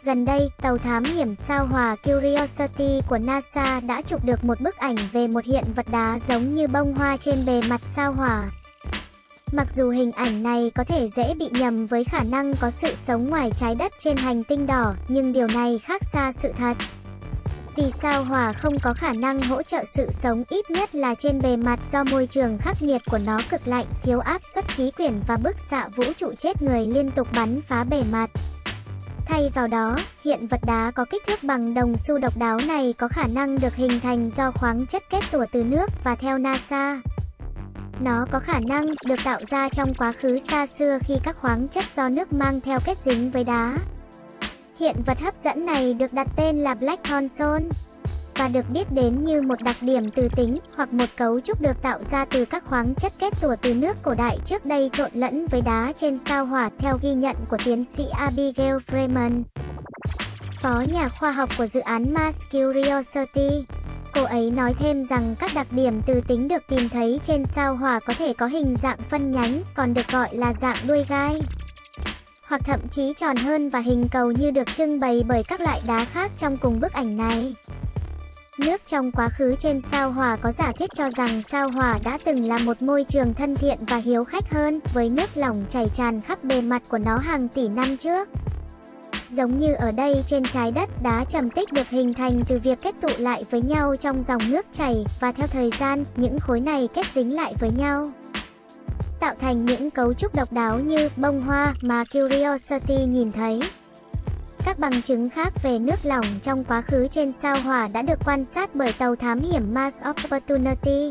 Gần đây, tàu thám hiểm sao Hỏa Curiosity của NASA đã chụp được một bức ảnh về một hiện vật đá giống như bông hoa trên bề mặt sao Hỏa. Mặc dù hình ảnh này có thể dễ bị nhầm với khả năng có sự sống ngoài trái đất trên hành tinh đỏ, nhưng điều này khác xa sự thật. Vì sao Hỏa không có khả năng hỗ trợ sự sống, ít nhất là trên bề mặt, do môi trường khắc nghiệt của nó cực lạnh, thiếu áp suất khí quyển và bức xạ vũ trụ chết người liên tục bắn phá bề mặt. Thay vào đó, hiện vật đá có kích thước bằng đồng xu độc đáo này có khả năng được hình thành do khoáng chất kết tủa từ nước, và theo NASA, nó có khả năng được tạo ra trong quá khứ xa xưa khi các khoáng chất do nước mang theo kết dính với đá. Hiện vật hấp dẫn này được đặt tên là Black Hole Zone và được biết đến như một đặc điểm từ tính hoặc một cấu trúc được tạo ra từ các khoáng chất kết tủa từ nước cổ đại trước đây trộn lẫn với đá trên sao Hỏa, theo ghi nhận của tiến sĩ Abigail Freeman, phó nhà khoa học của dự án Mars Curiosity. Cô ấy nói thêm rằng các đặc điểm từ tính được tìm thấy trên sao Hỏa có thể có hình dạng phân nhánh, còn được gọi là dạng đuôi gai, hoặc thậm chí tròn hơn và hình cầu như được trưng bày bởi các loại đá khác trong cùng bức ảnh này. Nước trong quá khứ trên sao Hỏa có giả thiết cho rằng sao Hỏa đã từng là một môi trường thân thiện và hiếu khách hơn, với nước lỏng chảy tràn khắp bề mặt của nó hàng tỷ năm trước. Giống như ở đây trên trái đất, đá trầm tích được hình thành từ việc kết tụ lại với nhau trong dòng nước chảy, và theo thời gian, những khối này kết dính lại với nhau, tạo thành những cấu trúc độc đáo như bông hoa mà Curiosity nhìn thấy. Các bằng chứng khác về nước lỏng trong quá khứ trên sao Hỏa đã được quan sát bởi tàu thám hiểm Mars Opportunity,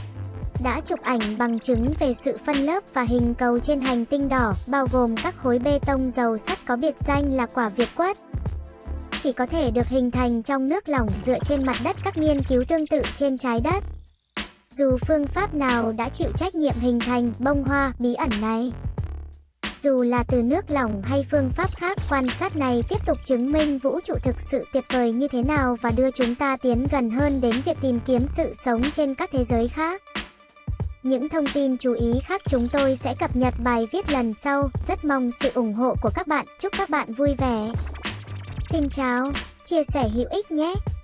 đã chụp ảnh bằng chứng về sự phân lớp và hình cầu trên hành tinh đỏ, bao gồm các khối bê tông dầu sắt có biệt danh là quả Việt Quất, chỉ có thể được hình thành trong nước lỏng dựa trên mặt đất. Các nghiên cứu tương tự trên trái đất, dù phương pháp nào đã chịu trách nhiệm hình thành bông hoa bí ẩn này. Dù là từ nước lỏng hay phương pháp khác, quan sát này tiếp tục chứng minh vũ trụ thực sự tuyệt vời như thế nào và đưa chúng ta tiến gần hơn đến việc tìm kiếm sự sống trên các thế giới khác. Những thông tin chú ý khác chúng tôi sẽ cập nhật bài viết lần sau. Rất mong sự ủng hộ của các bạn. Chúc các bạn vui vẻ. Xin chào, chia sẻ hữu ích nhé.